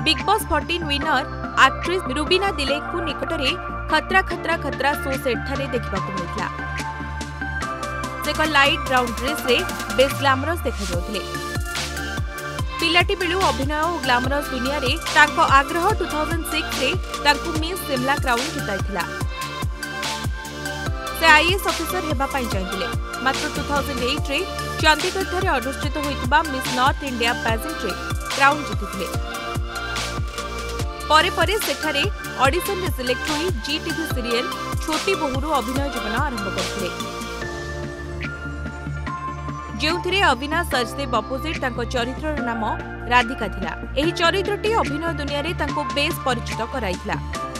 Big Boss 14 winner actress Rubina Dilaik को निकटरे खतरा खतरा खतरा शो सेट ठारे देखा मिलता। से एक लाइट ब्राउन ड्रेस रे बेस ग्लैमरस देखा जाउथिले। पिलाटी बेलू अभिनय और ग्लैमरस दुनिया रे ताको आग्रह 2006 रे ताको मिस सिमला क्राउन जिताइथिला। से आईएएस ऑफिसर हेबा पाई चाहिए, मात्र 2008 रे चंडीगढ़ ठारे अनुष्ठित होइतबा मिस नॉर्थ इंडिया पेजेंट रे क्राउन जितिथिले। परे परे सेठारे ऑडिशन रे सिलेक्ट होई जीटीवी सीरियल छोटी बहुरू अभिनय जीवन आरंभ करथिले, जेउथिरे अविनाश सचदेव अपोजिट तांको चरित्रर नाम राधिका थिला। एही चरित्रटी अभिनय दुनिया रे तांको बेस परिचित कराइथिला।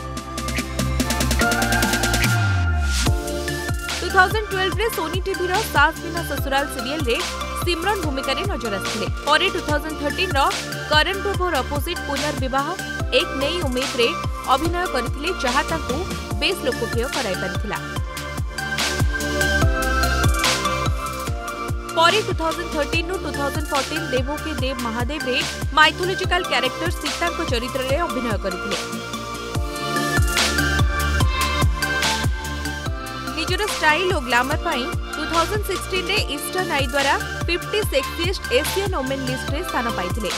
2012 रे सोनी टीवी रो सास बिना ससुराल सीरियल रे सिमरन भूमिका रे नजर आसिथिले। परे 2013 रो करण प्रभुर अपोजिट पुनर्विवाह एक नई उम्मीद रे अभिनय करथिले, जहा तांको बेस लोकप्रिय कराइ परिथिला। परे 2013 नु 2014 देवो के देव महादेव रे माइथोलॉजिकल कैरेक्टर सीता को चरित्र रे अभिनय करथिले। निजर स्टाइल और ग्लैमर पाई 2016 रे ईस्टर्न आई द्वारा 50 सेक्सिएस्ट एशियन वुमेन लिस्ट रे स्थान पाइथिले।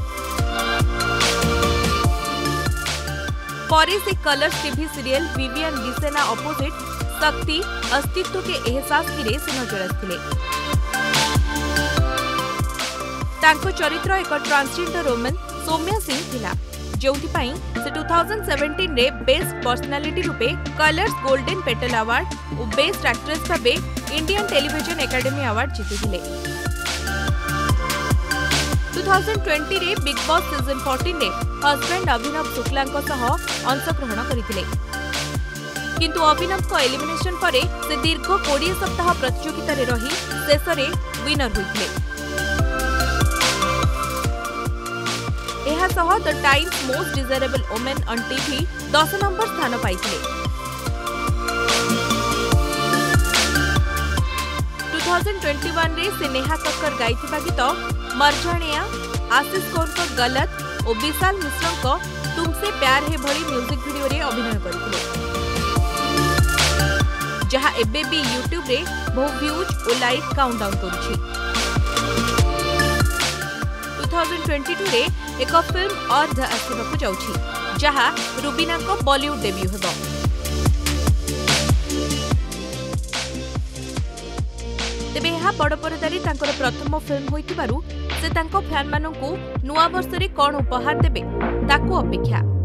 परे से Colors TV serial Vivian Dsena opposite Shakti Astitva के एहसास की रे से नजर आथिले। तांको चरित्र एक ट्रांसजेंडर वुमेन सौम्या सिंह थिला, जोथि पई से 2017 रे बेस्ट पर्सनालिटी रूपे कलर्स गोल्डन पेटल अवार्ड और बेस्ट एक्ट्रेस भाबे इंडियन टेलीविजन एकेडमी अवार्ड जीतिथिले। 2020 रे बिग बॉस सीजन 14 रे हस्बैंड अभिनव शुक्लांको सह अंशग्रहण करथिले, किंतु अभिनव को एलिमिनेशन परे से दीर्घ 20 सप्ताह प्रतियोगिता रे रही शेष रे विनर होइथिले। एहा सह the Times most desirable women on TV 10 number स्थान पाइथिले। 2021 रे से नेहा कक्कर गाइथिबा गीत मरजानिया, आशीष कौर को गलत और विशाल मिश्र को तुमसे प्यार है भली म्यूजिक वीडियो रे अभिनय करथिले, जहा एबे भी यूट्यूब रे बहु व्यूज और लाइक काउंटडाउन करूछि। 2022 रे एक फिल्म और आसिबाकु जाउछि, जहा रुबीना को बॉलीवुड डेब्यू हेबो। तेबे यह बड़ परदारी तांकर प्रथम फिल्म होइतिबारु से तांको फैन माननकु नुआ वर्ष रे कोन उपहार देबे ताकू अपेक्षा।